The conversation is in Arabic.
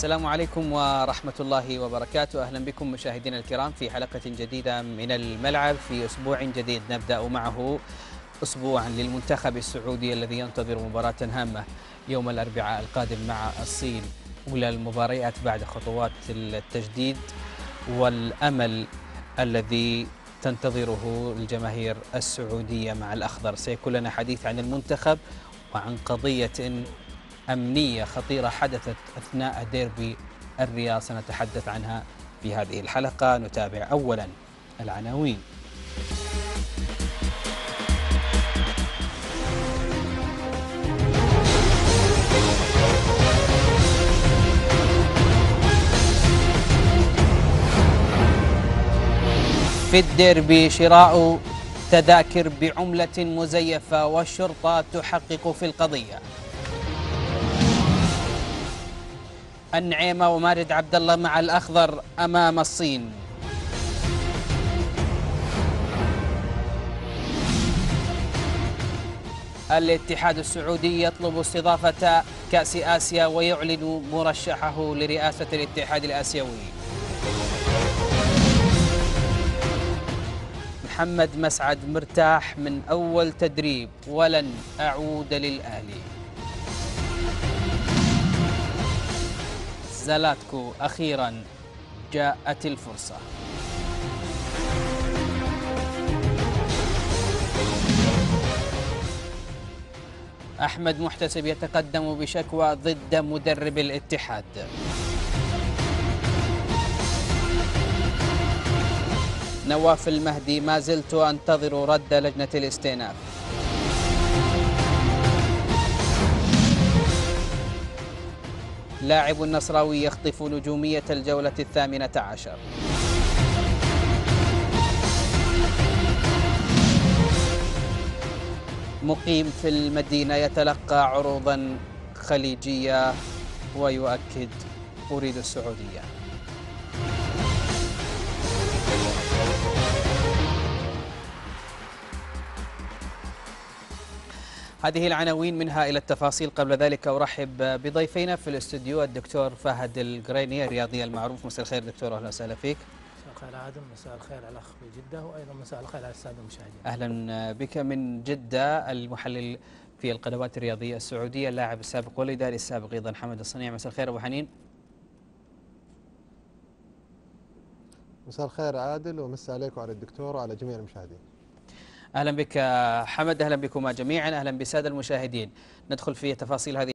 السلام عليكم ورحمة الله وبركاته. أهلا بكم مشاهدينا الكرام في حلقة جديدة من الملعب في أسبوع جديد نبدأ معه أسبوعا للمنتخب السعودي الذي ينتظر مباراة هامة يوم الأربعاء القادم مع الصين، أولى المباريات بعد خطوات التجديد والأمل الذي تنتظره الجماهير السعودية مع الأخضر. سيكون لنا حديث عن المنتخب وعن قضية أمنية خطيرة حدثت أثناء ديربي الرياض سنتحدث عنها في هذه الحلقة. نتابع أولا العناوين. في الديربي شراء تذاكر بعملة مزيفة والشرطة تحقق في القضية. النعيمة وماجد عبد الله مع الأخضر أمام الصين. الاتحاد السعودي يطلب استضافة كأس آسيا ويعلن مرشحه لرئاسة الاتحاد الآسيوي. محمد مسعد مرتاح من أول تدريب ولن أعود للأهلي. زلاتكو أخيرا جاءت الفرصة. أحمد محتسب يتقدم بشكوى ضد مدرب الاتحاد. نواف المهدي ما زلت أنتظر رد لجنة الاستئناف. لاعب النصراوي يخطف نجومية الجولة 18. مقيم في المدينة يتلقى عروضا خليجية ويؤكد أريد السعودية. هذه العناوين منها إلى التفاصيل. قبل ذلك أرحب بضيفينا في الاستوديو الدكتور فهد القريني الرياضي المعروف. مساء الخير دكتور، أهلا وسهلا فيك. مساء الخير عادل، مساء الخير على الأخ في جدة، وأيضا مساء الخير على السادة المشاهدين. أهلا بك من جدة. المحلل في القنوات الرياضية السعودية، اللاعب السابق والإداري السابق أيضا حمد الصنيع. مساء الخير أبو حنين. مساء الخير عادل، ومساء عليكم وعلى الدكتور وعلى جميع المشاهدين. أهلا بك حمد، أهلا بكما جميعا، أهلا بالسادة المشاهدين. ندخل في تفاصيل هذه